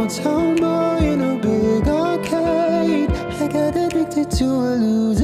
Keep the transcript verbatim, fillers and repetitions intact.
town boy in a big arcade. I got addicted to a loser.